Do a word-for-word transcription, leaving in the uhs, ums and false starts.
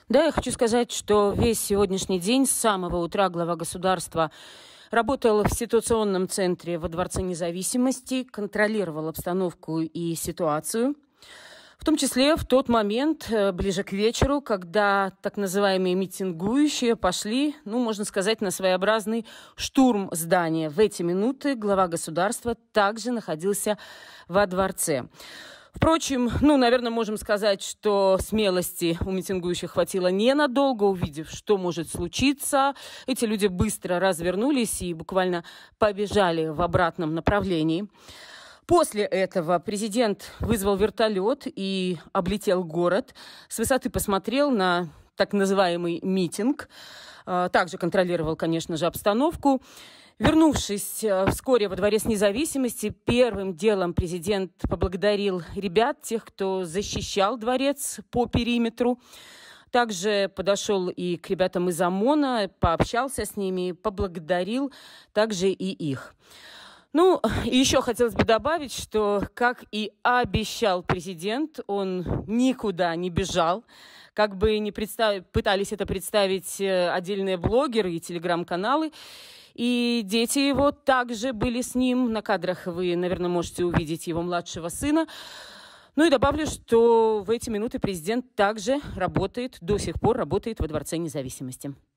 Да, я хочу сказать, что весь сегодняшний день с самого утра глава государства работал в ситуационном центре во Дворце Независимости, контролировал обстановку и ситуацию. В том числе в тот момент, ближе к вечеру, когда так называемые митингующие пошли, ну, можно сказать, на своеобразный штурм здания. В эти минуты глава государства также находился во дворце. Впрочем, ну, наверное, можем сказать, что смелости у митингующих хватило ненадолго. Увидев, что может случиться, эти люди быстро развернулись и буквально побежали в обратном направлении. После этого президент вызвал вертолет и облетел город. С высоты посмотрел на так называемый митинг. Также контролировал, конечно же, обстановку. Вернувшись вскоре во Дворец Независимости, первым делом президент поблагодарил ребят, тех, кто защищал дворец по периметру. Также подошел и к ребятам из ОМОНа, пообщался с ними, поблагодарил также и их. Ну, еще хотелось бы добавить, что, как и обещал президент, он никуда не бежал. Как бы ни представ... пытались это представить отдельные блогеры и телеграм-каналы. И дети его также были с ним. На кадрах вы, наверное, можете увидеть его младшего сына. Ну и добавлю, что в эти минуты президент также работает, до сих пор работает во Дворце Независимости.